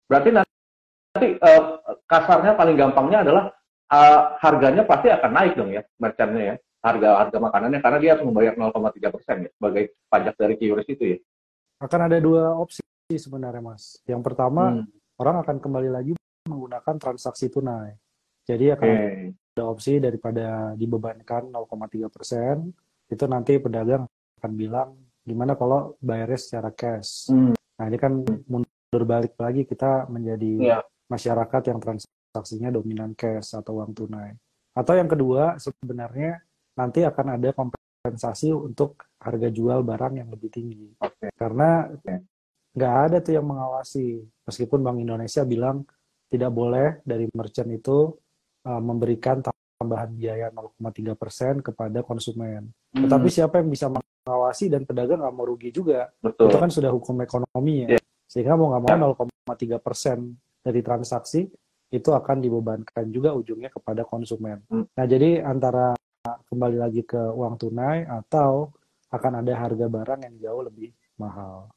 Berarti nanti kasarnya paling gampangnya adalah harganya pasti akan naik dong ya, merchantnya ya, harga makanannya karena dia harus membayar 0,3% ya sebagai pajak dari QRIS itu ya. Akan ada dua opsi sebenarnya, Mas. Yang pertama, Hmm, orang akan kembali lagi menggunakan transaksi tunai. Jadi akan oke. ada opsi daripada dibebankan 0,3%, itu nanti pedagang akan bilang, gimana kalau bayarnya secara cash. Hmm, Nah, ini kan mundur balik lagi kita menjadi ya. masyarakat yang transaksinya dominan cash atau uang tunai. Atau yang kedua, sebenarnya nanti akan ada kompensasi untuk harga jual barang yang lebih tinggi. Oke. Karena nggak ada tuh yang mengawasi. Meskipun Bank Indonesia bilang tidak boleh dari merchant itu memberikan tambahan biaya 0,3% kepada konsumen. Tetapi Hmm, siapa yang bisa mengawasi dan pedagang nggak mau rugi juga. Itu betul. kan sudah hukum ekonomi ya. Ya, Sehingga mau nggak mau ya. 0,3% dari transaksi itu akan dibebankan juga ujungnya kepada konsumen. Hmm. Nah, jadi antara kembali lagi ke uang tunai atau akan ada harga barang yang jauh lebih mahal.